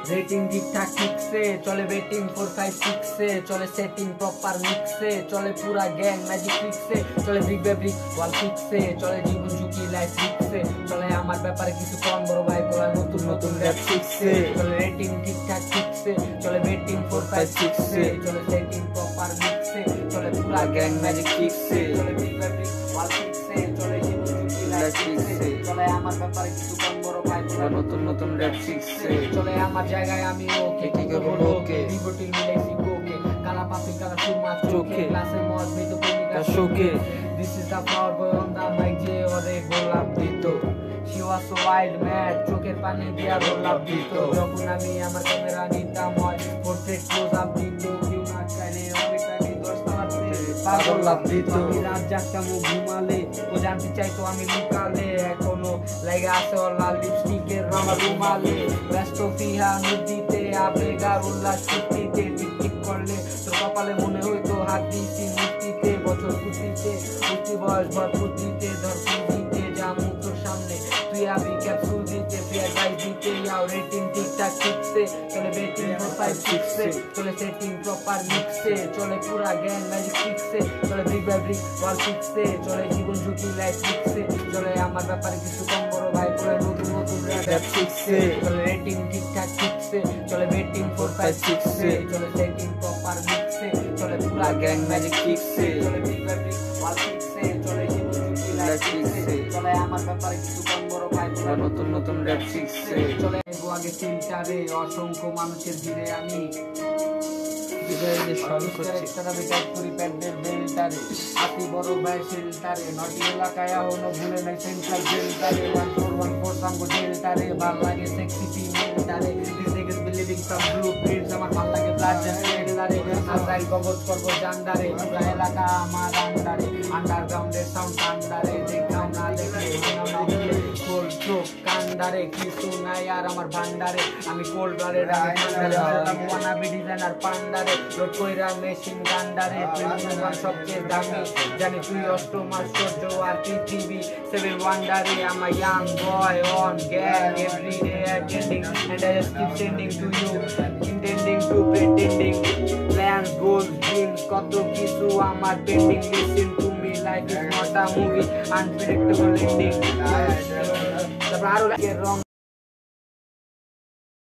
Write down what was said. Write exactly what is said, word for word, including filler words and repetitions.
rating ठीक ठाक ठीक से चले बेटिंग फोर फाइव सिक्स से चले सेटिंग प्रॉपर मिक्स से चले पूरा गैंग मैजिक ट्रिक से चले brick by brick wall fix से चले जीवन झुकी लाइफ ঠিক से चले আমার ব্যাপারে কিছু কম বড় ভাই বলা নতুন নতুন র‍্যাপ ঠিক से चले रेटिंग ठीक ठाक ठीक से चले बेटिंग फोर फाइव सिक्स से चले सेटिंग प्रॉपर मिक्स से चले पूरा गैंग मैजिक ट्रिक से चले brick by brick wall fix से चले जीवन झुकी लाइफ ঠিক से चले আমার ব্যাপারে কিছু কম বড় ভাই বলা নতুন নতুন র‍্যাপ ঠিক से চলে আমার জায়গায় আমি ওকে ঠিক হলো ওকে রিবোটিল মিলাইছি কোকে কালা পাপি কালা সুরমা চোখে ক্লাসে মদ মৃত প্রেমিকা শোকে this is the power boy on the mic যে ওরে গোলাপ দিত she was so wild mad চোখের পানি দিয়া গোলাপ দিত যখন আমি আমার ক্যামেরা নিতাম হয় পোর্ট্রেট ক্লোজ আপ দিত কেউ না চাইলে আমি তাকে দশ তলাতে পাগল লাভ দিত আমি রাত জাগতাম ও ঘুমালে ও জানতে চাইতো আমি লুকালে এখনো লাগে আছে ওর লাল লিপস্টিকের রঙ রুমালে ব্যস্ত ফিহা নদীতে আবেগার উল্লাস ছুটিতে টিকটিক করলে তোর কপালে মনে হইতো হাত দিয়েছি মূর্তিতে বছর পুঁতিতে পুঁতি বয়স ভর পুঁতিতে ধর পুঁতিতে জামু তোর সামনে তুই আমি ক্যাপসুল দিতে ফেয়ার গাইড দিতে ইয়াও রেটিং ঠিকঠাক ঠিক से चले बेटिंग फोर फाइव सिक्स से चले सेटिंग प्रॉपर मिक्स से चले पूरा गैंग मैजिक ट्रिक से चले brick by brick wall fix से चले जीवन झुकी लाइफ ঠিক से चले আমার ব্যাপারে কিছু কম বড় ভাই বলে নতুন নতুন র‍্যাপ ঠিক से चले रेटिंग ঠিকঠাক ঠিক से चले बेटिंग फोर फाइव सिक्स से चले सेटिंग प्रॉपर मिक्स से चले पूरा गैंग मैजिक ट्रिक से चले brick by brick wall fix से चले जीवन झुकी लाइफ ঠিক से चले আমার ব্যাপারে কিছু কম বড় ভাই বলে নতুন নতুন র‍্যাপ ঠিক से চলে আগে ফিল্টারে অসংখ্য মানুষের ভিড়ে আমি বিদায়ের শুরু করছি একটা বেটার করি প্যান্ডেল বেলটারে আতি বড় ভাই শেল্টারে নটি এলাকায় হলো ভুলে নাই সেন্ট্রাল জেলটারে ওয়ান ফোর ওয়ান ফোর সাঙ্গো জেলটারে ভাল লাগে সেক্সি ফিমেলটারে this niggas believing some blue prints আমার ভাল লাগে ব্লাড জেলটারে আজরাইল গবত করব জান্ডারে পুরো এলাকা আমার আন্ডারে আন্ডারগ্রাউন্ডের সাউন্ড আন্ডারে দেখাও না দেখলে না দিলে কোল্ড চোখ কান্ডারে কিছু নাই আর আমার ভান্ডারে আমি কোল্ড ব্লাডের আমি ওয়ানাবি ডিজাইনার পান্ডারে লোড কইরা মেশিন গান্ডারে প্রিন্সিপাল সবচেয়ে দামি জানি তুই অষ্টম আশ্চর্য আর পৃথিবী সেভেন ওয়ান্ডারে আমার young boy on gang everyday attending and I just keep sending to you intending to pretending plans goals dreams কত কিছু আমার pending listen to me life is not a movie unpredictable ending তারপর আরো লাগে রং